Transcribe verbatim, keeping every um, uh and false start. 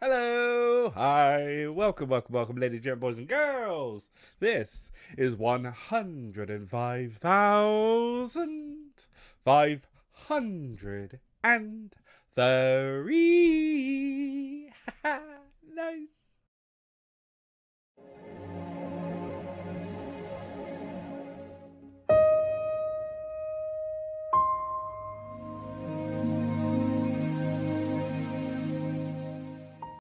Hello, hi, welcome, welcome, welcome, ladies and gentlemen, boys and girls. This is one hundred and five thousand five hundred and three. Nice.